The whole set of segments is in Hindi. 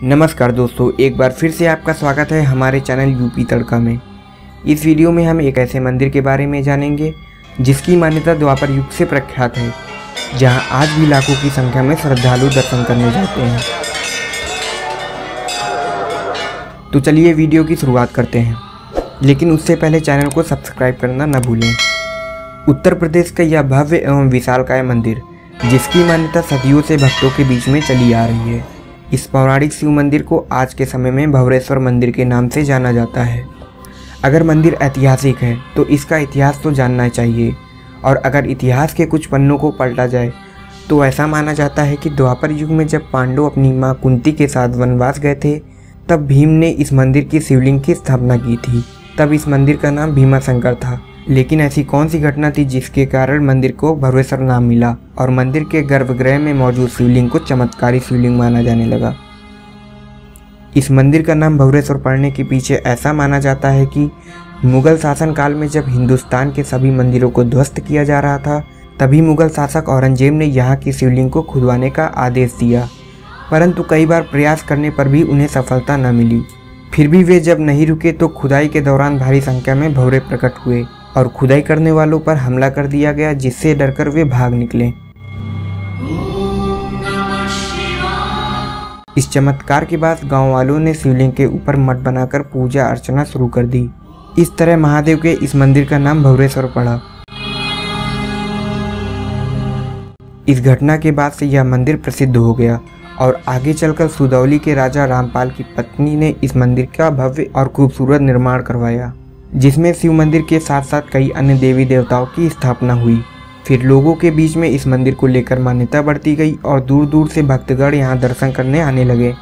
नमस्कार दोस्तों, एक बार फिर से आपका स्वागत है हमारे चैनल यूपी तड़का में। इस वीडियो में हम एक ऐसे मंदिर के बारे में जानेंगे जिसकी मान्यता द्वापर युग से प्रख्यात है, जहां आज भी लाखों की संख्या में श्रद्धालु दर्शन करने जाते हैं। तो चलिए वीडियो की शुरुआत करते हैं, लेकिन उससे पहले चैनल को सब्सक्राइब करना न भूलें। उत्तर प्रदेश का यह भव्य एवं विशालकाय मंदिर, जिसकी मान्यता सदियों से भक्तों के बीच में चली आ रही है। इस पौराणिक शिव मंदिर को आज के समय में भवरेश्वर मंदिर के नाम से जाना जाता है। अगर मंदिर ऐतिहासिक है तो इसका इतिहास तो जानना चाहिए, और अगर इतिहास के कुछ पन्नों को पलटा जाए तो ऐसा माना जाता है कि द्वापर युग में जब पांडव अपनी मां कुंती के साथ वनवास गए थे, तब भीम ने इस मंदिर की शिवलिंग की स्थापना की थी। तब इस मंदिर का नाम भीमाशंकर था। लेकिन ऐसी कौन सी घटना थी जिसके कारण मंदिर को भवरेश्वर नाम मिला और मंदिर के गर्भगृह में मौजूद शिवलिंग को चमत्कारी शिवलिंग माना जाने लगा? इस मंदिर का नाम भवरेश्वर पड़ने के पीछे ऐसा माना जाता है कि मुगल शासनकाल में जब हिंदुस्तान के सभी मंदिरों को ध्वस्त किया जा रहा था, तभी मुगल शासक औरंगजेब ने यहाँ की शिवलिंग को खुदवाने का आदेश दिया, परंतु कई बार प्रयास करने पर भी उन्हें सफलता न मिली। फिर भी वे जब नहीं रुके तो खुदाई के दौरान भारी संख्या में भंवरे प्रकट हुए और खुदाई करने वालों पर हमला कर दिया गया, जिससे डरकर वे भाग निकले। इस चमत्कार के बाद गांव वालों ने शिवलिंग के ऊपर मठ बनाकर पूजा अर्चना शुरू कर दी। इस तरह महादेव के इस मंदिर का नाम भवरेश्वर पड़ा। इस घटना के बाद से यह मंदिर प्रसिद्ध हो गया और आगे चलकर सुदौली के राजा रामपाल की पत्नी ने इस मंदिर का भव्य और खूबसूरत निर्माण करवाया, जिसमें शिव मंदिर के साथ साथ कई अन्य देवी देवताओं की स्थापना हुई। फिर लोगों के बीच में इस मंदिर को लेकर मान्यता बढ़ती गई और दूर दूर से भक्तगण यहाँ दर्शन करने आने लगे।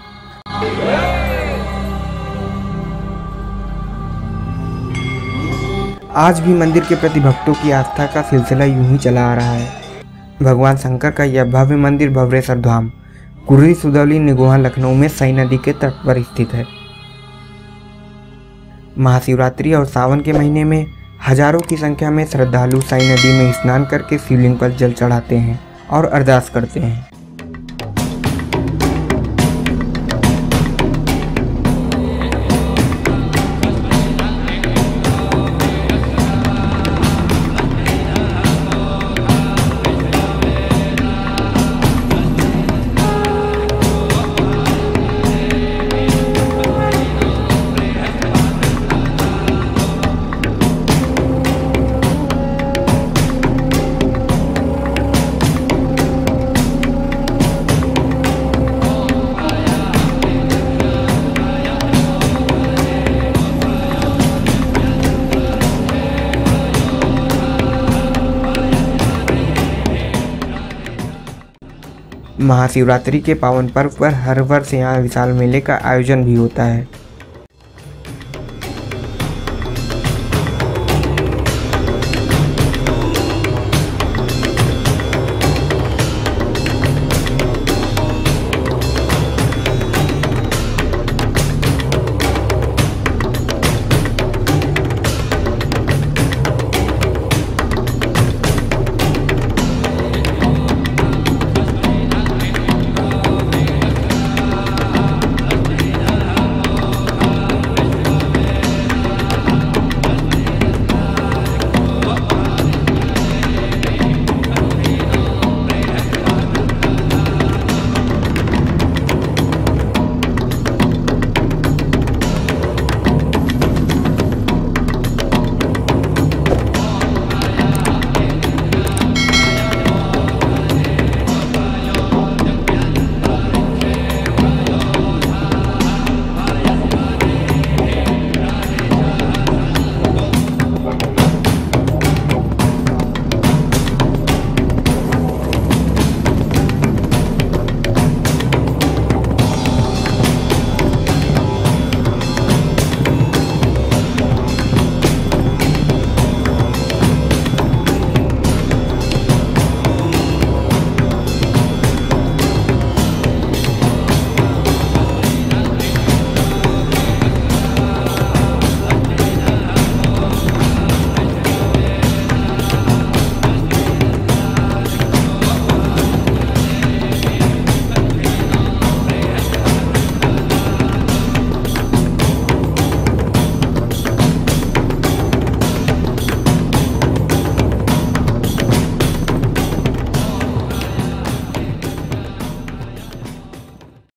आज भी मंदिर के प्रति भक्तों की आस्था का सिलसिला यूं ही चला आ रहा है। भगवान शंकर का यह भव्य मंदिर भवरेश्वर धाम कुर्री सुदौली निगोहा लखनऊ में सई नदी के तट पर स्थित है। महाशिवरात्रि और सावन के महीने में हजारों की संख्या में श्रद्धालु सई नदी में स्नान करके शिवलिंग पर जल चढ़ाते हैं और अरदास करते हैं। महाशिवरात्रि के पावन पर्व पर हर वर्ष यहाँ विशाल मेले का आयोजन भी होता है।